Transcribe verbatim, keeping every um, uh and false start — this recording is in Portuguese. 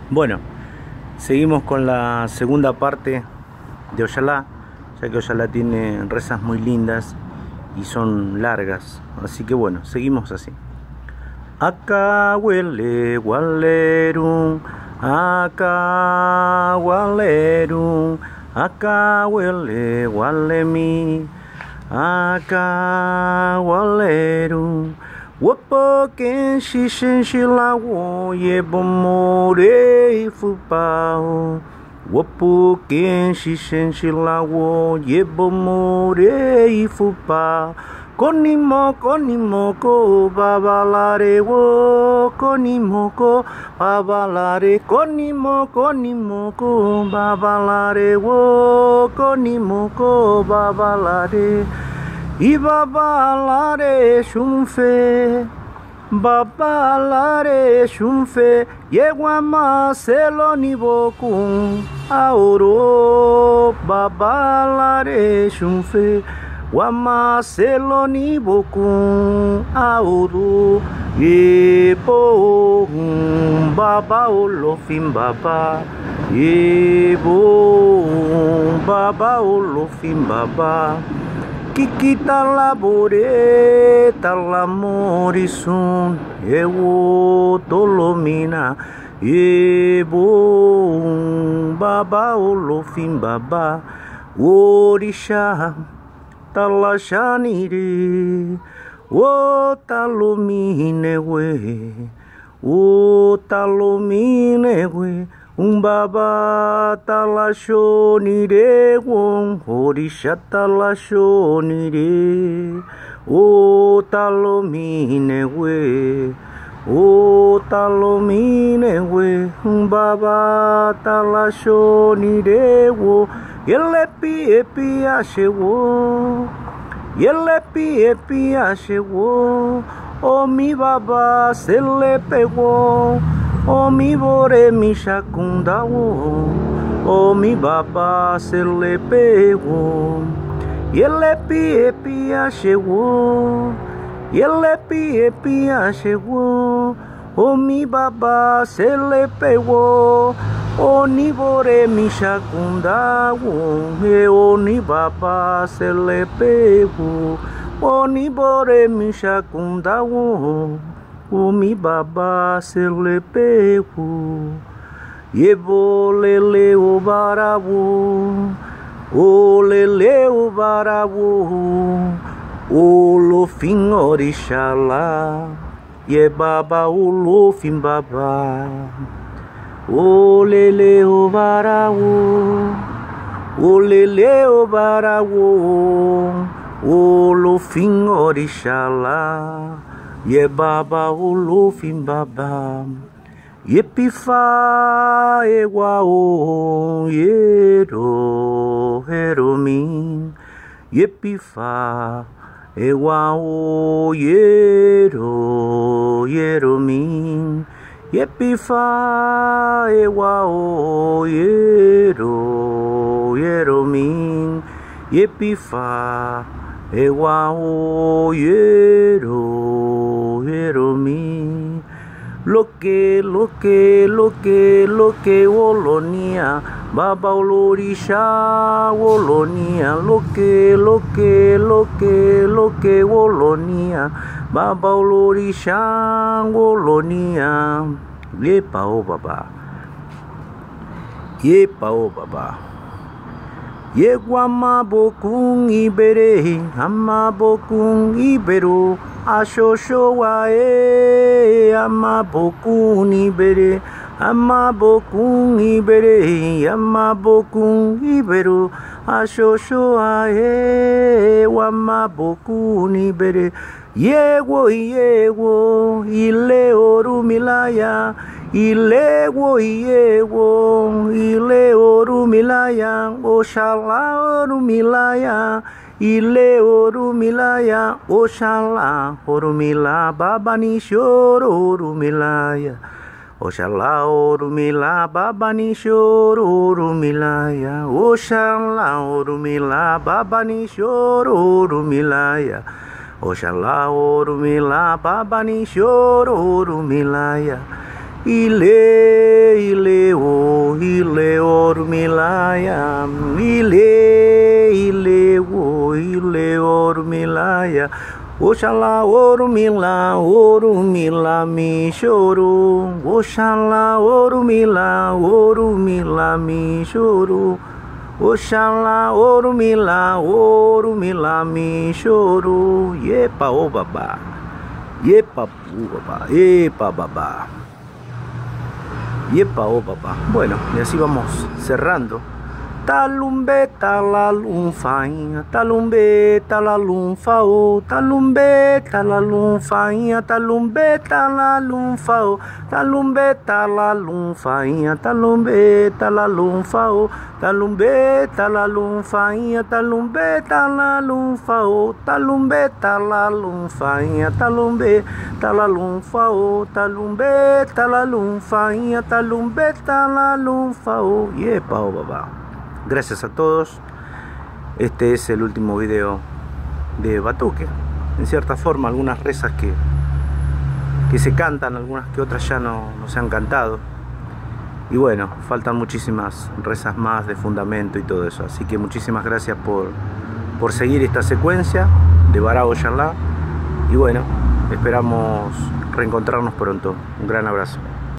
Bueno, seguimos con la segunda parte de Oyalá, ya que Oyalá tiene rezas muy lindas y son largas, así que bueno, seguimos así. Acá huele gualerum, acá gualerum, acá huele gualemi, acá gualerum. Wopo ken shishin shilawo yebo more fupao. Wopo ken shishin shilawo yebo more fupao. Konimo konimo ko babalare wo konimo ko babalare konimo konimo ko babalare wo konimo ko babalare. I babalare shumfe, babalare shumfe, yeguama selo ni bokun, aoro babalare shumfe, guama selo ni bokun, aoro yebo baba olofin baba, yebo baba olofin baba. Kikita labore talamorisun ewo tolomina ebo baba olofin baba orisha talashanire o talomine we o talomine we um baba talashonire won orisha talashonire o talomine we o talomine we um baba talashonire wo yelepi epi ashewo yelepi epi ashewo o mi baba se le pegou. O mi bore mi shakunda wo, o mi baba se le pegou. Ele pie pia chegou, ele pie pia chegou. O mi baba se le pegou, o ni bore mi shakunda wo, o ni baba se le pegou, o ni bore mi shakunda wo. O mi baba se le pegou, yebo lele o barabu, o lele o barabu, o lofin orixalá, ye baba o lofin baba, o lele o barabu, o lele o barabu, o lofin orixalá. Ye baba olofin baba, ye pifa ewa o yero heromin, ye pifa ewa o yero yeromin, ye pifa ewa o yero yeromin, ye pifa ewa o yero yero mi. Lo que, lo que, lo que, lo que wolonia, baba olorisha wolonia. Lo que, lo que, lo que, lo que wolonia, baba olorisha wolonia. Yepa o baba, yepa o baba. Yego amabokun ibere, amabokun ibero, ashoshowa e, amabokun ibere, amabokun ibere, amabokun ibero, ashoshowa e, amabokun ibere. Yego yego, ile orumilaya. Ilego iego, ile orumilaya, Oxalá orumilaya, ile orumilaya, Oxalá orumila, babani choro orumilaya, Oxalá orumila, babani choro orumilaya, Oxalá orumila, babani choro orumilaya, Oxalá orumila, babani choro orumilaya. Ile, ile, Oxalá, Orumilá, Orumilá, me chorou. Oxalá, Orumilá, Orumilá, me chorou. Oxalá, Orumilá, Orumilá, me chorou. Yepa, ô babá. Yepa, pu, babá. Yepa, babá. Yepa, oh papá. Bueno, y así vamos cerrando. Talumbe, talalum, fainha, talumbe, talalum, fao, talumbe, talalum, fainha, talumbe, talalum, fao, talumbe, talalum, fainha, talumbe, talalum, fao, talumbe, talalum, fainha, talumbe, talalum, fao, talumbe, talalum, fainha, talumbe, talalum, fao, talumbe, talalum, fainha, talumbe, talalum, fao. Yepa, oh papá. Gracias a todos. Este es el último video de Batuque. En cierta forma, algunas rezas que, que se cantan, algunas que otras ya no, no se han cantado. Y bueno, faltan muchísimas rezas más de fundamento y todo eso. Así que muchísimas gracias por, por seguir esta secuencia de Bará Oxalá. Y bueno, esperamos reencontrarnos pronto. Un gran abrazo.